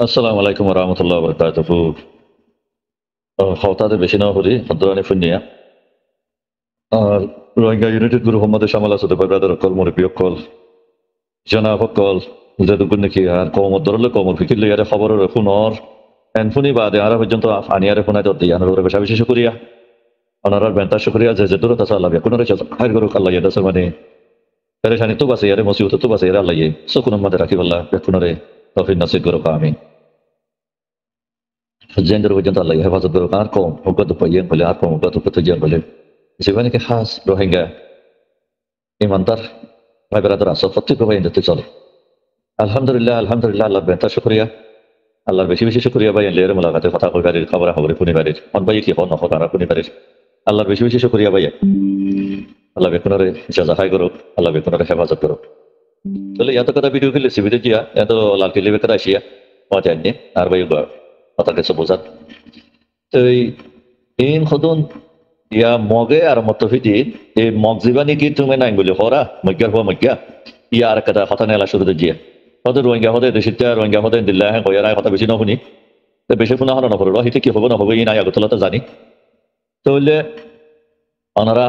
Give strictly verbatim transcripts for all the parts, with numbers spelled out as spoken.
আসসালামু আলাইকুম রহমতুল্লাহ বরকাতুহু হওতাতে বেশি না হরি হদ্রানি ফুনিয়া আর রোহিঙ্গা ইউনাইটেড গ্রুপ আমাদের সামাল আছে ব্রাদার কল মুরব্বী কল জানা কল যেটুকু নাকি আর কমর ধরলে কমর ফিকির লইয়ারে খবরের ফোনর এন ফোনি বাদে আর পর্যন্ত আনিয়ারে ফোনাই দর দিয়া আনার বেশা বেশি শুকরিয়া আনার বেন্তা শুকরিয়া যে যে দূর তাসা আল্লাহ কোন রে খাইর করুক আল্লাহ ইয়াদাস মানে পেরেশানি তো বাসে ইয়ারে মুসিবত তো বাসে ইয়ারে আল্লাহ ইয়ে সুকুন আমাদের রাখি আল্লাহ বেকুনরে তৌফিক নসিব করুক আমিন Gender পর্যন্ত আল্লাহ হেফাজত করুক আর কম হুকত পাইয়েন বলে আর কম হুকত পেতে বলে সেখানে কি খাস রোহিঙ্গা ইমানদার ভাই বেড়াদার আসল প্রত্যেক ভাই যেতে চলে আলহামদুলিল্লাহ আলহামদুলিল্লাহ আল্লাহ বেহতার শুক্রিয়া আল্লাহর বেশি বেশি শুক্রিয়া ভাই লের মোলাকাতে কথা কই বাড়ির খবর খবরে শুনি বাড়ির মন ভাই কি হন নখ তারা শুনি বাড়ির আল্লাহর বেশি বেশি শুক্রিয়া ভাই আল্লাহ বেকুনারে জাজাহাই করুক আল্লাহ বেকুনারে হেফাজত করুক তাহলে এত কথা ভিডিও খেলে সিবিতে জিয়া এত লাল কেলে বেকার আসিয়া মজা আনি আর ভাই কথা কিছু বোঝাত তো ইন খদুন ইয়া মগে আর মতফিদি এই মগ জীবানি কি তুমি নাই বলে হরা মজ্ঞার হওয়া মজ্ঞা ইয়া আর কথা কথা নেলা শুরু দিয়ে হতে রোহিঙ্গা হতে দেশিতা রোহিঙ্গা হতে দিল্লা হ্যাঁ কয়ারা কথা বেশি নশুনি তো বেশি শুনা হলো নকরো হিতে কি হবো নহবো ই নাই আগতলা তো জানি তাহলে ওনারা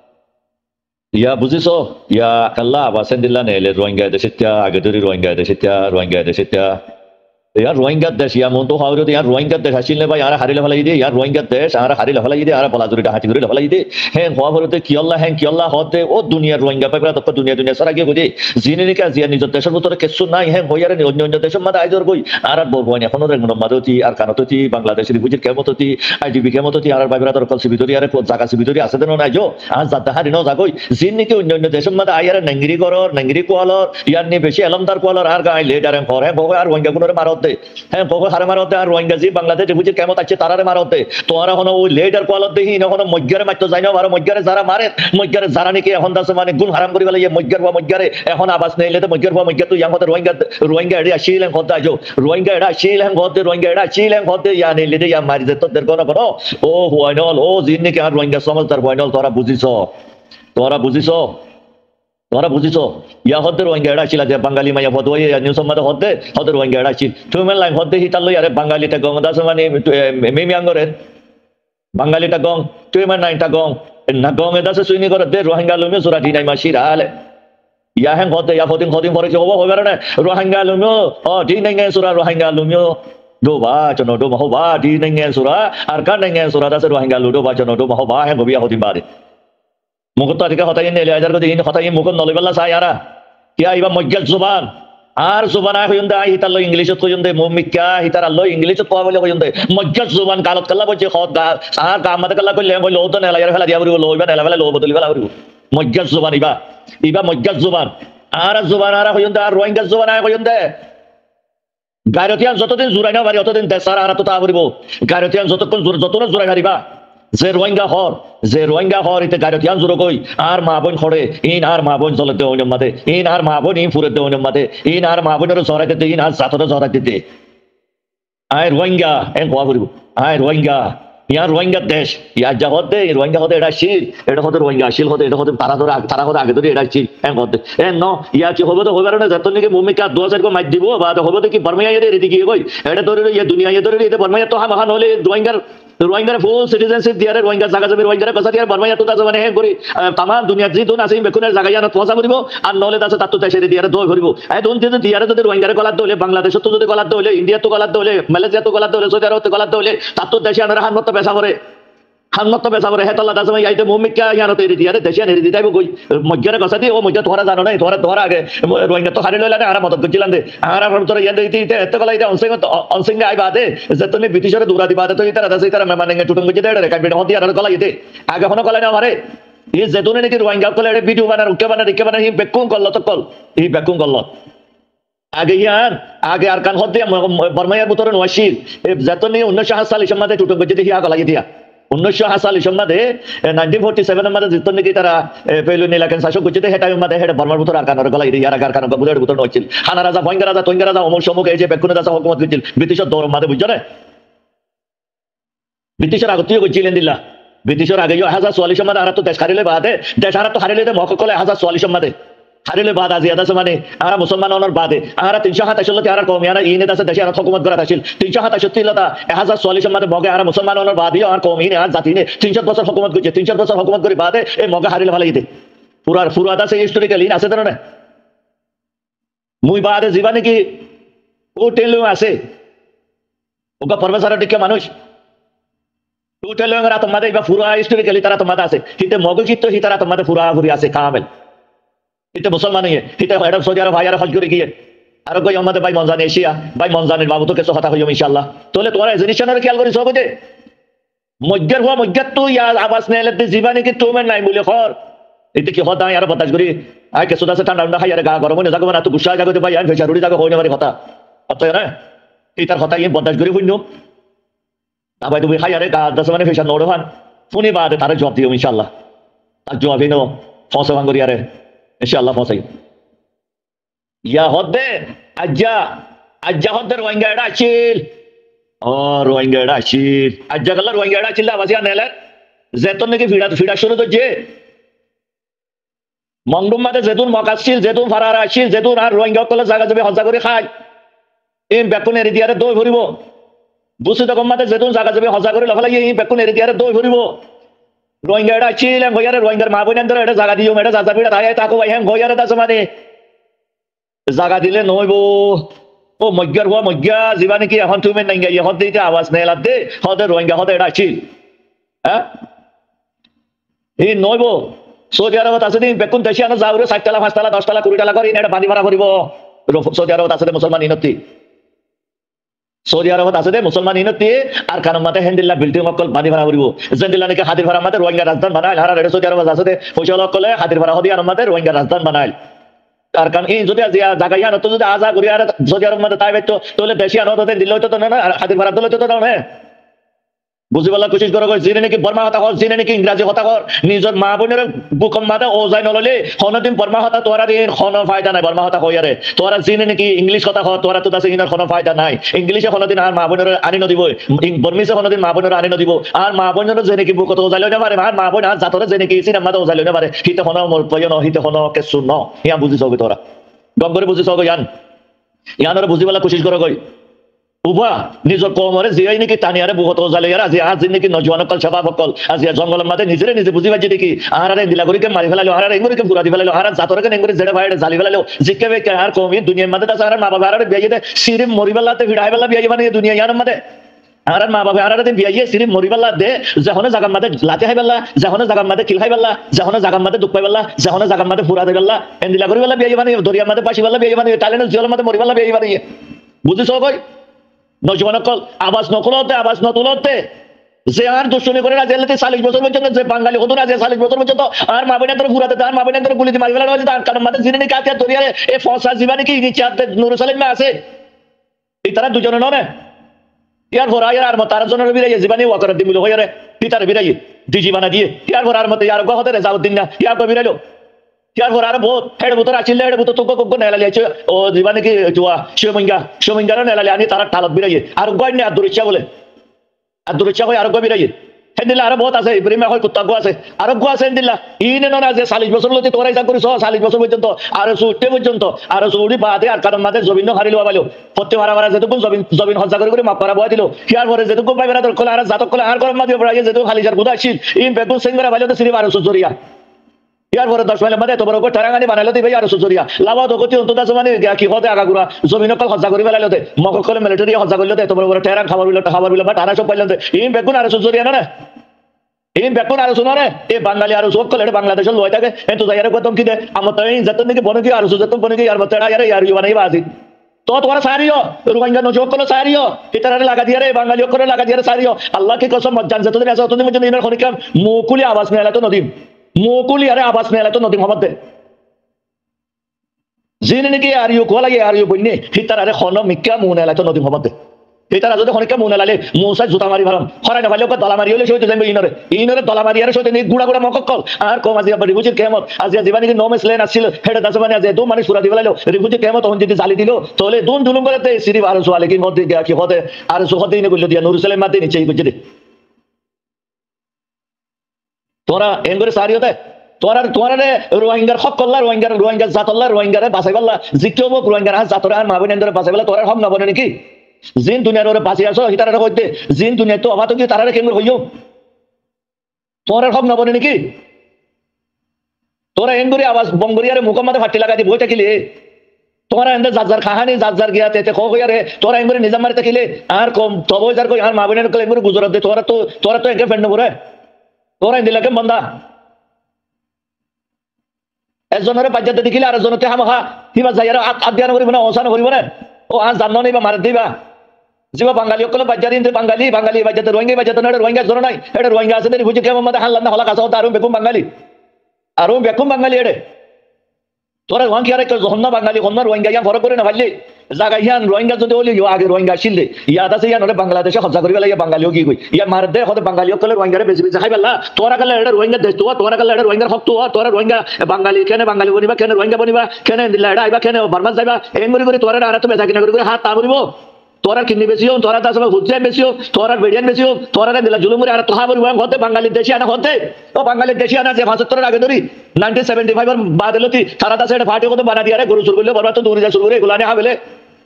ইয়া বুঝিছ ইয়া কাল্লা আবাসেন দিল্লা নেলে রোহিঙ্গা দেশিতা আগে ধরি রোহিঙ্গা দেশিতা রোহিঙ্গা দেশিতা यार रोहिंग्या देश या मन तो हावरे यार रोहिंग्या देश हासिलने भाई यार हारिले फलाई दे यार रोहिंग्या देश यार हारिले फलाई दे यार बलाजुरी हाथी गुरी फलाई दे हैं हुआ भरते कियल्ला हैं कियल्ला होते ओ दुनिया रोहिंग्या पे तो दुनिया दुनिया सारा के बुझे जिने का जिया निज देशर ভিতরে কিছু নাই हैं হইয়ারে অন্য অন্য দেশের মধ্যে আইজর কই আর আর বলবো না এখনো রেঙ্গন মাদতি আর কানততি বাংলাদেশের বুঝির কেমততি আইডিবি কেমততি আর বাইবেরা দর কলসি ভিতরি আর জায়গা সি ভিতরি আছে দেন নাই জো আজ জাতা হারি ন জাগই জিনে কি অন্য অন্য দেশের মধ্যে আইয়ারে নেঙ্গিরি করর নেঙ্গিরি কোয়ালর ইয়ার নি বেশি এলমদার কোয়ালর আর গাই লেডারেন করে বগো আর রোহিঙ্গা গুনরে মারত দে হ্যাঁ বগো হারে মারতে আর রোহিঙ্গা জি বাংলাদেশে বুঝি কেমন আছে তারারে মারতে তোরা হনো ওই লেডার কোয়ালত দেখি না হনো মজ্জারে মারতে যাই না আর মজ্জারে যারা মারে মজ্জারে যারা নাকি এখন দাস মানে গুণ হারাম করি বলে মজ্জার বা মজ্জারে এখন আবাস নেইলে তো মজ্জার বা মজ্জা তুই ইয়ামতে রোহিঙ্গা রোহিঙ্গা এডি আসিলেন কত আজো রোহিঙ্গা এডা আসিলেন কত রোহিঙ্গা এডা আসিলেন কত ইয়া নেইলে দে ইয়া মারি দে তোদের কোন কোন ও হুয়াইনল ও জিন নাকি আর রোহিঙ্গা সমঝদার হুয়াইনল তোরা বুঝিছো তোরা বুঝিছো তোরা বুঝিছো ইয়া হতে রোহিঙ্গা এডা ছিল যে বাঙালি মাইয়া হতে ওই নিউজ সম্মাদ হতে হতে রোহিঙ্গা এডা ছিল তুমি লাইন হতে হিতাল লই আরে বাঙালিটা গং দাস মানে মেমি আঙ্গরে বাঙালিটা গং তুই মানে নাইটা গং না গং এ দাস সুইনি করে দে রোহিঙ্গা লুমি সুরাটি নাই মাসির আলে ইয়া হ্যাঁ হতে ইয়া হদিন হদিন পরে হবো হবে না রোহিঙ্গা লুমি ও ঠিক নাই সুরা Rohingya লুমি do ba chono do ma ho ba di nangen sura ar kan nangen sura da se rohingya lu do ba chono do ma ho ba he gobiya hoti ba de মুখত আজকে হতাই নেলে আজার কথা ইন হতাই মুখত নলিবাল্লা চাই আরা কিয়া ইবা মজ্জাল জুবান আর জুবান I হইন্দে I হিতাল ইংলিশত কইন্দে মুমিকা হিতার আল্লাহ ইংলিশত কোয়া বলে কইন্দে মজ্জাল জুবান কালত কাল্লা বজে খত গা আর কামাতে কাল্লা কইলে কইলো তো নেলা ইয়ার ফেলা দিয়া বরিব লইবা নেলা ফেলা লো বদলি ফেলা বরিব মজ্জাল জুবান ইবা ইবা মজ্জাল জুবান আর জুবান আর হইন্দে আর রোহিঙ্গা জুবান আই কইন্দে গায়রতিয়ান যতদিন জুরাই না পারি অতদিন দেশার আর তো তা বরিব গায়রতিয়ান যতক্ষণ যতক্ষণ জুরাই হারিবা যে রোহিঙ্গা হর যে রোহিঙ্গা হর ইতে গায়রতিয়ান জুরো কই আর মা বোন খড়ে ইন আর মা বোন চলতে ওইনম মাদে ইন আর মা বোন ইন ফুরতে ওইনম মাদে ইন আর মা বোনের জরাইতে ইন আর জাতরে জরাইতে দে আই রোহিঙ্গা এন কোয়া বরিব আই রোহিঙ্গা ইয়ার রোহিঙ্গা দেশ ইয়া যা হতে রোহিঙ্গা হতে এটা শিল এটা হতে রোহিঙ্গা শিল হতে এটা হতে তারা ধরে তারা হতে আগে ধরে এটা শিল এন হতে এন ন ইয়া কি হবে তো হবে না যত নাকি ভূমিকা দু হাজার কো মাই দিব বা হবে তো কি বর্মাইয়া এর এদিকে কই এটা ধরে ইয়া দুনিয়া এ ধরে এটা বর্মাইয়া তো হাম হান হলে রোহিঙ্গার রোহিঙ্গার ফুল সিটিজেনশিপ দিয়ারে রোহিঙ্গা জায়গা জমি রোহিঙ্গার কথা দিয়ার বর্মাইয়া তো দাস মানে হে করি তাম দুনিয়া জি দুন আছে বেকুনের জায়গা জানা তোসা করিব আর নলে দাস তাত্তু দেশে দিয়ারে দই করিব এই দুন যদি দিয়ারে যদি রোহিঙ্গারে গলাত দলে বাংলাদেশ তো যদি গলাত দলে ইন্ডিয়া তো গলাত দলে মালয়েশিয়া তো গলাত দলে সৌদি আরব তো গলাত দলে তাত্তু দেশে আনার হান মত পেশা করে হান্নত বেসা করে হেতলা দাস ভাই আইতে মুমিকা ইয়ানো তেরি দিয়ারে দেশিয়া নেরি দিতাইব কই মজ্জারে কথা দি ও মজ্জা তোরা জানো নাই তোরা তোরা আগে রোহিঙ্গা তো হারি লইলা আর মদত গজিলান দে আর আর তোরা ইয়ান দিতে দিতে এত গলা এটা অনসিং অনসিং আই বাদে যে তুমি ব্রিটিশরে দূরা দিবা তো ইতারা দাস ইতারা মানে টুটুং গজি দেড় রে কাবিড হতি আর গলা ইতে আগে হনো গলা না মারে এই যে তোনে নাকি রোহিঙ্গা কলে এটা ভিডিও বানার উকে বানার রিকে বানার হি বেকুং করল তো কল এই বেকুং করল আগে ইয়ান আগে আর কান হতে বর্মাইয়ার ভিতরে নওয়াশির যেতনি উনিশশো সাত সালে সম্মাদে টুটুং গজি দেখি আগলা দিয়া উনিশশো সাল সম্মাদে নাইনটিন ফোর্টি সেভেন মধ্যে জিতন নাকি তারা পেলু নিলাকেন শাসক করছে হেটা মধ্যে হেটা বর্মার ভিতর আর কানার গলা ইয়ার আগার কানার বুলের ভিতর নইছিল হানা রাজা ভয়ঙ্কর রাজা তৈঙ্গা রাজা অমর সমুখ এই যে বেকুনে রাজা হুকুমত করছিল ব্রিটিশের দৌড় মাঝে বুঝছো না ব্রিটিশের আগতীয় করছিলেন দিল্লা ব্রিটিশের আগে হাজার চুয়াল্লিশ মধ্যে আর তো দেশ হারিলে বাদে দেশ আর তো হারিলে মহক কলে হাজার চুয়াল্লিশ মধ্যে হারিলে বাদ আজি আছে মানে আমরা মুসলমান অনর বাদে আমরা তিনশো সাতাশ লতে আর কমি আর ইনে আছে দেশে আর হুকুমত করা আছিল তিনশো সাতাশটি লতা এক হাজার চল্লিশ মধ্যে মগে আর মুসলমান অনর বাদে আর কমি আর জাতি নে তিনশো বছর হুকুমত করছে তিনশো বছর হুকুমত করে বাদে এই মগে হারিলে ভালো ইতে পুরা পুরা আছে হিস্টোরিক্যালি আছে তো না মুই বাদে জীবনে কি ও টেলু আছে ওকা পরমেশ্বর টিকে মানুষ ও টেলু এরা তোমাদের বা পুরা হিস্টোরিক্যালি তারা তোমাদের আছে হিতে মগে চিত্ত হি তারা তোমাদের পুরা পুরি আছে কামেল এটা মুসলমান হয়ে এটা এটা সৌদি আরব ভাই আর হজ করে গিয়ে আর কই আমাদের ভাই মনজান এশিয়া ভাই মনজানের বাবু তো কিছু কথা হইম ইনশাআল্লাহ তাহলে তোমরা জিনিসটার খেয়াল করিস হবে যে মজ্জার হওয়া মজ্জার তো ইয়া আবাস নেলে জীবনে কি তুমি নাই বলে খর এটা কি হতা আর বাতাস করি আই কে সুদাসে ঠান্ডা ঠান্ডা খাইয়ারে গা গরম হয়ে যাগো না তো গুসা জাগতে ভাই আমি ফেসারুড়ি জাগো হইনে মারি কথা অতএব না এই তার কথা ইয়ে বদাস করি হইনো তা ভাই তুমি খাইয়ারে গা দশ মানে ফেসার নড়ো হান শুনি বাদে তার জবাব দিও ইনশাআল্লাহ তার জবাব দিনো ফসে ভাঙ্গরি আরে ইনশাআল্লাহ ফসাই ইয়া হদে আজ্জা আজ্জা হদে রোহিঙ্গা এডা আছিল ও রোহিঙ্গা এডা আছিল আজ্জা গল্লা রোহিঙ্গা এডা আছিল বাসিয়া নেলে যেতন নাকি ভিড়া ভিড়া শুরু তো যে মংডুম মাঝে যেতুন মকাছিল যেতুন ফারার আছিল যেতুন আর রোহিঙ্গা কলে জায়গা যাবে হজা করে খায় এই বেকুন এরি দিয়ারে দই ভরিব বুঝি তখন মাঝে যেতুন জায়গা যাবে হজা করে লফালাই এই বেকুন এরি দিয়ারে দই ভরিব রোহিঙ্গা এডা আছিল গয়ারে রোহিঙ্গার মা বোন এন্দ্র এটা জায়গা দিও এটা জাজা বিড়া তাই তাকো ভাই হ্যাঁ গয়ারে দাস মানে জায়গা দিলে নইব ও মজ্ঞার হওয়া মজ্ঞা জীবানে কি এখন তুমি নাই গিয়ে হদ দিতে আওয়াজ নেই লাদ দে হদে রোহিঙ্গা হদে এটা আছিল হ্যাঁ এই নইব সৌদি আরবত আছে দিন বেকুন দেশি আনো যাওরে ষাট টালা পাঁচ টালা দশ টালা কুড়ি টালা করে এটা বাঁধি ভাড়া করিব সৌদি আরবত আছে মুসলমান ইনতি সৌদি আরবত আছে দে মুসলমান ইনতি আর কারণ মাতে হেন্দিল্লা বিল্ডিং অকল বাঁধি ভাড়া করিব জেন্দিল্লা নাকি হাতির ভাড়া মাতে রোহিঙ্গা রাজধান বানাইল হারা রেড সৌদি আরবত আছে দে পয়সা কলে হাতির ভাড়া হদি আর মাতে রোহিঙ্গা রাজধান বানাইল আর কারণ এই যদি জায়গা ইয়ানো তো যদি আজা করি আর সৌদি আরব মাতে তাই বেতো তাহলে দেশি আনো তো দিল্লি হইতো তো না হাতির ভাড়া দিলে তো না বুঝি বলা কোশিশ করো যিনি নাকি বর্মা হতা কর যিনি নাকি ইংরাজি হতা কর নিজের মা বোনের বুকম মাথা ও যাই নললে হনদিন বর্মা হতা তোরা দিন হন ফায়দা নাই বর্মা হতা কইয়ারে তোরা যিনি নাকি ইংলিশ কথা কর তোরা তো আছে ইনার কোনো ফায়দা নাই ইংলিশে হনদিন আর মা বোনের আনি নদিব বর্মিসে হনদিন মা বোনের আনি নদিব আর মা বোনের যে নাকি বুকত ও যাইলো না পারে আর মা বোন আর জাতরে যে নাকি সিনেমা তো ও যাইলো না পারে হিতে হন মোর প্রয়োজন হিতে হন কেসু ন ইয়া বুঝিছ তোরা গম করে বুঝিছ ইয়ান ইয়ানরে বুঝি বলা কোশিশ করো কই উভা নিজের কমরে জিয়াই নাকি টানিয়ারে বহুত জালে আর আজি আজ নাকি নজওয়ান কল সবাব কল আজি জঙ্গলের মাঝে নিজেরে নিজে বুঝি বাজি দেখি আহারে দিলা করিকে মারি ফেলালো আহারে এঙ্গুরিকে পুরা দি ফেলালো আহারে জাতরকে এঙ্গুরি জেড়ে ভাইড়ে জালি ফেলালো জিকে বে আর কমি দুনিয়ার মধ্যে তাছ আহারে মা বাবা আহারে বিয়ে দে সিরিম মরিবাল্লাতে ভিড়াই বেলা বিয়ে বানিয়ে দুনিয়া ইয়ার মধ্যে আহারে মা বাবা আহারে দিন বিয়ে সিরিম মরিবাল্লা দে যখন জাগার মধ্যে লাতে খাই বেলা যখন জাগার মধ্যে কিল খাই বেলা যখন জাগার মধ্যে দুঃখ পাই বেলা যখন জাগার মধ্যে পুরা দে বেলা এন্দিলা করি বেলা বিয়ে বানিয়ে দরিয়ার মধ্যে পাশি বেলা বিয়ে বানিয়ে টালেনের জিওর মধ্যে মরিবাল্লা বিয়ে বানিয়ে বুঝিছ কই নজওয়ান কল আওয়াজ নকলতে আওয়াজ নতুলতে যে আর দুশ্মনী করে না জেলতে চাল্লিশ বছর পর্যন্ত যে বাঙালি হতো না যে চাল্লিশ বছর পর্যন্ত আর মা বোনের ধরে ঘুরাতে আর মা বোনের ধরে গুলিতে মারি ফেলা হয়েছে তার কারণ মাঝে জিনে নাকি আত্মীয় দরিয়ারে এই ফসা জীবানে কি নিচে নুরুল সালিম আছে এই তারা দুজনে নয় ইয়ার ভরা ইয়ার আর তার জন্য বিরাই জীবানি ওয়াকার দিমিল হয়ে রে পিতার বিরাই দি জীবানা দিয়ে ইয়ার ভরা আর মতে ইয়ার গহতে রেজাউদ্দিন না ইয়ার কো বিরাইলো ইয়ার ভরা আর বহুত হেড বুতর আছিল হেড বুতর তোক কোক নেলালি আছে ও জীবানে কি জুয়া শিবমঙ্গা শিবমঙ্গা নেলালি আনি তারা টালত বিরাই আর গয় না দুরিচা বলে আর দুরিচা হয় আর গয় বিরাই হেদিলা আর বহুত আছে ইব্রাহিম হয় কুত্তা গো আছে আর গো আছে হেদিলা ইনে না যে চাল্লিশ বছর লতি তোরাই যা করিস চাল্লিশ বছর পর্যন্ত আর সুটে পর্যন্ত আর সুড়ি বাদে আর কারণ মাঝে জমিন হারিলো পাইলো প্রত্যেক হারা হারা যেটুকু জমিন জমিন হজ্জা করে করে মাপ করা বয়া দিল হিয়ার পরে যেটুকু পাইবে না তোর কলে আর জাতক কলে আর গরম মাঝে পড়াই যেটুকু খালি যার গুদা ছিল ইন বেগুন সিংরা বাইলো তো সিরিফ আর সুজরিয়া ইয়ার পরে দশ মাইলের মধ্যে তোমার ওপর ঠেরাঙানি বানাইলো দিবে আর সুজরিয়া লাভা দগতি অন্তত আছে মানে কি হতে আগাগুড়া জমিন কল হজ্জা করে ফেলাইলো দে মকল কলে মিলিটারি হজ্জা করলো দে তোমার উপরে ঠেরাং খাবার বিলো খাবার বিলো বা টানা সব পাইলো দে ইন বেগুন আর সুজরিয়া না এই বেকুন আর শুনো রে এই বাঙালি আর সব কলে বাংলাদেশের লয় থাকে কিন্তু যাইয়ারে কত কি দে আমার তো এই যত নাকি বনে কি আর সুজত বনে কি আর মতেড়া ইয়ারে ইয়ার ইউ বানাইবা আজি তো তোরা সারিও রোহিঙ্গা নজক কলে সারিও ইতারে লাগা দিয়া রে বাঙালি করে লাগা দিয়া রে সারিও আল্লাহ কি কসম জান যত দিন আছে তত দিন মধ্যে ইনার খনিকাম মুকুলি আওয়াজ মেলা তো নদীম মুকুলি আরে আওয়াজ মেলা তো নদীম হবতে জিনে নাকি are you Cola are you বন্নে ইতারে খন মিক্কা মুনেলা তো নদীম হবতে এটারা যদি খনিকা মনে লালে মৌসাই জুতা মারি ভালাম হরাই না ভালো দলা মারি হলে সইতে যাবে ইনরে ইনরে দলা মারি আর সইতে গুড়া গুড়া মককল আর কম আজি রিভুজির কেমত আজি জীবানি নো মেসলেন আসছিল হেডে দাস মানে আজি দু মানে সুরা দি ফেলাইলো রিভুজির কেমত তখন যদি জালি দিল তাহলে দুন দুলুম করতে সিরিফ আর সোয়ালে কি মধ্যে কি হতে আর সোহতে ইনে কইলো দিয়া নুরুল সালাম মাতে নিচে কইছে দে তোরা এঙ্গরে সারি হতে তোরা তোরা রোহিঙ্গার হক করলা রোহিঙ্গার রোহিঙ্গার জাতল্লা রোহিঙ্গারে বাঁচাই পারলা জিকেও মোক রোহিঙ্গার হাত জাতরে আর মা বোন বাঁচাই পারলা তোরা হক না বলে নাকি জিন দুনিয়ার ওরা বাঁচিয়ে আসো হিতারা কইতে জিন দুনিয়া তো অবাত কি তারা কেমন হইও তোরা হক না বলে নাকি তোরা এনগুরি আওয়াজ বঙ্গরিয়ারে মুখমাতে ফাটি লাগা দি বই থাকিলে তোরা এন্ড জাজার খাহানি জাজার গিয়া তেতে খো গিয়ারে তোরা এনগুরি নিজাম মারি থাকিলে আর কম তবই যার কই আর মা বোনের কলে এনগুরি গুজরাত দে তোরা তো তোরা তো একে ফেন্ড করে তোরা দিলাকে বন্দা একজনের বাজ্যাতে দেখিলে আর একজনকে হামহা হিবা যাইয়ার আদ্যান করিব না অসান করিব না ও আজ জানো নিবা মার দিবা যিবা বাঙালি সকল বাজ্যাদিন বাঙালি বাঙালি বাজ্যাতে রোহিঙ্গা বাজ্যাতে না রোহিঙ্গা জন নাই এটা রোহিঙ্গা আছে বুঝে কেমন মধ্যে হাল্লা না হলা কাছে আর বেকুম বাঙালি আর বেকুম বাঙালি এড়ে তোরা ওয়ান কি আর হন্না বাঙালি হন্না রোহিঙ্গা ইয়া ফরক করে না ভাবলি জায়গা ইয়ান রোহিঙ্গা যদি বলি আগে রোহিঙ্গা আসলে ইয়াদ আছে ইয়ান বাংলাদেশে হজা করি ইয়া বাঙালিও কি কই ইয়া মার দে হতে বাঙালিও কলে রোহিঙ্গারে বেশি বেশি খাই পেলা তোরা কালে এটা রোহিঙ্গা দেশ তো তোরা কালে এটা রোহিঙ্গার হক তো তোরা রোহিঙ্গা বাঙালি কেন বাঙালি বনিবা কেন রোহিঙ্গা বনিবা কেন দিলা এটা আইবা কেন বার্মা যাইবা এই মরি করে তোরা আর তো বেচা কিনা করে হাত তা মরিব তোরা কিনি বেশি হোক তোরা তার হুজ্জান বেশি হোক তোরা বেডিয়ান বেশি হোক তোরা দিলা জুলুমুরি আর তোহা মরিব হতে বাঙালি দেশি আনা হতে ও বাঙালি দেশি আনা যে পঁচাত্তরের আগে ধরি নাইনটিন সেভেন্টি ফাইভ এর বাদ এলো কি তারা তাছে এটা ফাটি কত বানা দিয়ে গরু চুর করলে বরবাদ তো দৌড়ে যা শুরু করে এগুলো আনে হাবেলে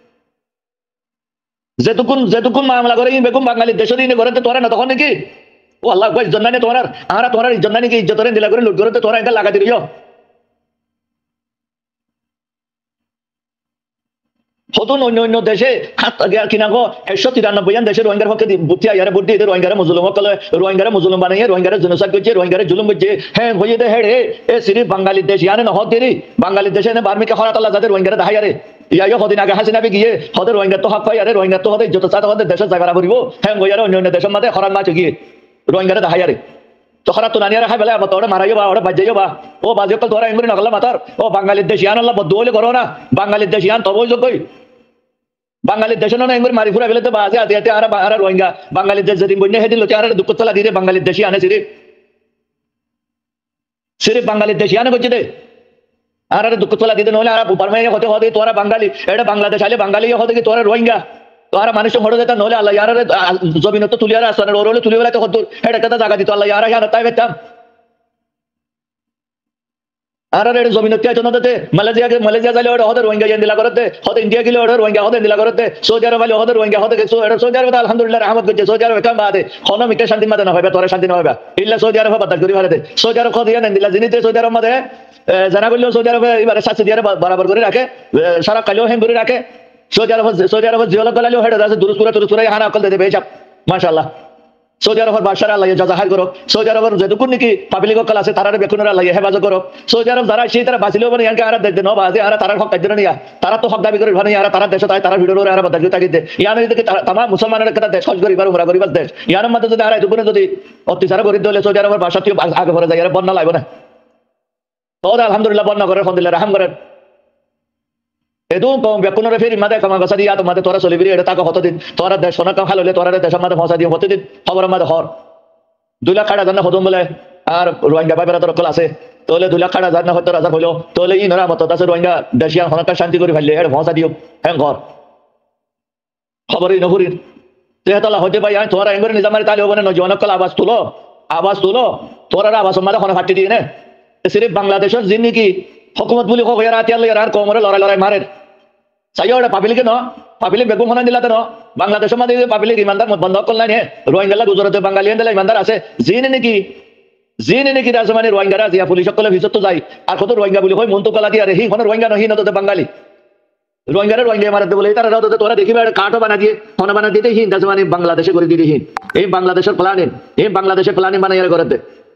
যেটুকুন যেটুকুন মামলা করে বেগম বাঙালি দেশ দিনে ঘরে তোরা না তখন নাকি ও আল্লাহ কই ইজ্জত নাই তোরার আর তোরার ইজ্জত নাই কি ইজ্জত রে দিলা করে লুট করে তোরা এটা লাগা দিও হতুন অন্য অন্য দেশে কিনা গো একশো তিরানব্বই জন দেশের রোহিঙ্গার পক্ষে বুদ্ধি আয়ারে বুদ্ধি রোহিঙ্গারে মুসলিম সকলে রোহিঙ্গারে মুসলিম বানাইয়ে রোহিঙ্গারে জনসাদ করছে রোহিঙ্গারে জুলুম করছে হ্যাঁ হয়ে দে হেড়ে এ সিরি বাঙালি দেশ ইয়ানে নহত দেরি বাঙালি দেশে না বার্মিকে হরাত আল্লাহ যাদের রোহিঙ্গারে দাহাইয়ারে ইয়াইও হদিন আগে হাসিনা বি গিয়ে হদের রোহিঙ্গা তো হক পাই আরে রোহিঙ্গা তো হতে যত চাঁদ হদের দেশের জায়গা ভরিব হ্যাঁ হইয়ারে অন্য অন্য দেশের মধ্যে হরান মাছ গিয়ে রোহিঙ্গারে দাহাইয়ারে তো খারাপ তো নানিয়ারা খাই বেলা তোরা মারাইও বা ওরা বাজ্যাইও বা ও বাজে কল তোরা এমনি নকলা মাতার ও বাঙালির দেশ ইয়ান আল্লাহ বদ্ধ হলে করো না বাঙালির দেশ ইয়ান তবই যোগ্যই বাঙালির দেশ না এমনি মারি ফুরা ফেলে তো বাজে আতে আতে আর আর রোহিঙ্গা বাঙালির দেশ যেদিন বন্যা সেদিন লোকে আর দুঃখ তোলা দিয়ে বাঙালির দেশি আনে সিরিফ সিরিফ বাঙালির দেশি আনে করছে দে আর আর দুঃখ তোলা দিতে নহলে আর বার্মাইয়া হতে হতে তোরা বাঙালি এটা বাংলাদেশ আলে বাঙালি হতে কি তোরা রোহিঙ্গা তোরা মানুষ মরে যেত নহলে আল্লাহ ইয়ার জমিন তো তুলিয়ার আসলে ওরলে তুলি বেলাতে হতো এটা কথা জায়গা দিত আল্লাহ ইয়ার ইয়ার তাই বেতাম আর আর এটা জমিন ত্যাগ নদতে মালয়েশিয়া মালয়েশিয়া যাইলে ওটা হতে রোহিঙ্গা ইয়ান দিলা করতে হতে ইন্ডিয়া গেলে ওটা রোহিঙ্গা হতে দিলা করতে সৌদি আরব আলে হতে রোহিঙ্গা হতে সৌদি আরব আলহামদুলিল্লাহ রহমত করছে সৌদি আরব কাম বাদে কোনো মিকে শান্তি মাতে না হবে তোরা শান্তি না হবে ইল্লা সৌদি আরব বাদ করি ভালো দে সৌদি আরব খদ ইয়ান দিলা জিনিতে সৌদি আরব মধ্যে জানা বললো সৌদি আরব এবারে সাথে দিয়ে বরাবর করে রাখে সারা কালিও হেম করে রাখে সৌদি আরব সৌদি আরব জিওলক গলালিও হেড আছে দুরুসপুরা তুরুসপুরা হানা অকল দে বেচাপ মাশাআল্লাহ সৌদি আরবের বাদশারা আল্লাহ জাজাহার করো সৌদি আরবের যেটুকুন নাকি পাবলিক অকল আছে তারা বেকুনরা আল্লাহ হেফাজত করো সৌদি আরব যারা সেই তারা বাঁচিলেও মানে ইয়ানকে আর দেখতে ন বাজে আর তারা হক কাজ নিয়া তারা তো হক দাবি করে ভানে আর তারা দেশ তাই তারা ভিডিও আর বাদ দিতে গিয়ে ইয়ানের দিকে তামাম মুসলমানের কথা দেশ খোঁজ করিবার উমরা করিবার দেশ ইয়ানের মধ্যে যদি আর এটুকুনে যদি অত্যাচার করি দিলে সৌদি আরবের বাদশা তুই আগে ভরে যায় আর বন্যা লাগবে না তো আলহামদুলিল্লাহ বন্যা করে ফন্দিল্লাহ রাহাম করেন এদু বেকুনরে ফেরি মাদে কামা গসা দিয়া তো মাদে তোরা চলিবি এটা তাকে হতে দিন তোরা দেশ সোনা কাম খালে তোরা দেশের মাদে ফসা দিয়ে হতে দিন খবর মাদে হর দুই লাখ খাড়া জানা হদম বলে আর রোহিঙ্গা ভাই বেড়া তোর কল আছে তোলে দুই লাখ খাড়া জানা হতো রাজা হইলো তোলে ই নরা মতো তাছে রোহিঙ্গা দেশিয়ান হনকা শান্তি করে ফেললে এটা ফসা দিও হ্যাঁ ঘর খবরই নঘুরিন তেহতলা হতে পাই তোরা এঙ্গরে নিজামারি তালে হবো না নজওয়ানক কল আওয়াজ তুলো আওয়াজ তুলো তোরা আওয়াজ মাদে হনে ফাটি দিয়ে নে সিরিফ বাংলাদেশের জিন নাকি হকুমত বলি হোক আর কমরে লড়াই লড়াই মারে চাইও ওটা পাবলিকে ন পাবলিক বেগুন হনা দিলাতে ন বাংলাদেশের মধ্যে পাবলিক ইমানদার বন্ধ করল নাই রোহিঙ্গা গুজরাতে বাঙালি দিলে ইমানদার আছে জিন নাকি জিন নাকি আছে মানে রোহিঙ্গারা জিয়া পুলিশ সকলে ভিতর তো যায় আর কত রোহিঙ্গা বলি হয় মন তো কলা দিয়ে হি কোনো রোহিঙ্গা নহি নতো বাঙালি রোহিঙ্গারা রোহিঙ্গা মারাতে বলে তারা তোরা দেখিবে কাঠও বানা দিয়ে হনা বানা দিতে হিন আছে মানে বাংলাদেশে করে দিয়ে হিন এই বাংলাদেশের প্লানে এই বাংলাদেশের প্লানে বানাই করে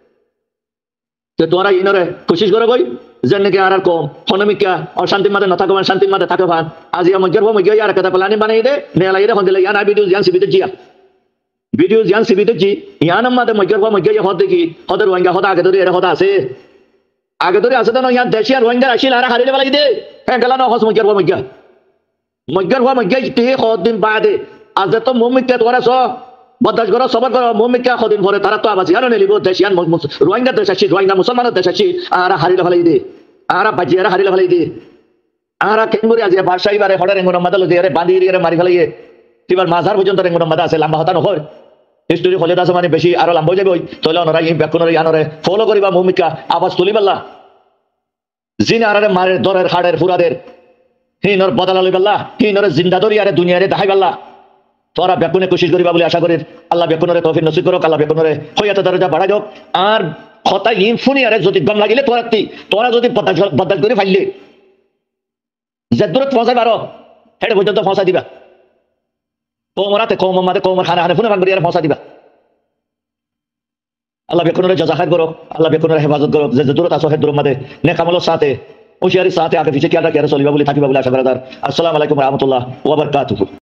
তো তোরা ইনরে কোশিশ করে কই যে নাকি আর কম হনমিকা অশান্তির মাঝে না থাকো শান্তির মাঝে থাকে ভান আজ মজ্জের ভূমি গিয়ে আর কথা প্লানি বানাই দে নেলা ইরে হন দিলে ইয়ান ভিডিও জিয়ান সিবিতে জিয়া ভিডিও জিয়ান সিবিতে জি ইয়ান মাঝে মজ্জের ভূমি গিয়ে হদ দেখি হদের রোহিঙ্গা হদ আগে ধরে এর হদ আছে আগে ধরে আছে তো ইয়ান দেশিয়ান রোহিঙ্গা আসিল আর হারিলে বালাই দে হ্যাঁ গেল না হস মজ্জের ভূমি গিয়া মজ্জের ভূমি গিয়ে তে হদ দিন বাদে আজ তো মুমিকা তোরা স বদাস করো সবার করো মুমিকা হদিন পরে তারা তো আবাস ইয়ানো নেলিব দেশিয়ান রোহিঙ্গা দেশ আসি রোহিঙ্গা মুসলমানের দেশ আসি আর হারিলে ফেলাই দে আর বাজি আর হারিলে ফেলাই দে আর কেঙ্গুরি আজি বাদশাহী বারে হঠাৎ রেঙ্গুন মাদা লদি আরে বাঁধি এর মারি ফেলাই এবার মাঝার পর্যন্ত রেঙ্গুন মাদা আছে লম্বা হতা নহয় হিস্টোরি হলে আছে মানে বেশি আরো লাম্ব যাবে তাহলে ওনারা এই ব্যাকুনের আনরে ফলো করিবা ভূমিকা আওয়াজ তুলি পাল্লা জিনে আরারে মারের দরের হাড়ের ফুরাদের হিনর বদলা লই পাল্লা হিনর জিন্দা দরি আরে দুনিয়ারে দেখাই পাল্লা তোরা ব্যাকুনে কোশিশ করিবা বলে আশা করি আল্লাহ ব্যাকুনরে তৌফিক নসিব করুক আল্লাহ ব্যাকুনরে হইয়াতে দরজা বাড়াই হোক আর কথা ইনফুনি আরে যদি গম লাগিলে তোরা তোরা যদি বদল করে ফাইলে যে দূরত পৌঁছাই পারো হেঁটে পর্যন্ত পৌঁছা দিবা কোমরাতে কোমর মাতে কোমর খানে খানে ফুনে ভাঙ করিয়া পৌঁছা দিবা আল্লাহ বেকুনের জাজাখার করো আল্লাহ বেকুনের হেফাজত করো যে যে দূরত আসো হে দূরের মাঝে নেকামলের সাথে হুঁশিয়ারির সাথে আগে পিছিয়ে খেয়াল রাখি চলিবা বলে থাকিবা বলে আশা করা। আসসালামু আলাইকুম রহমতুল্লাহ ওয়া বারাকাতুহু।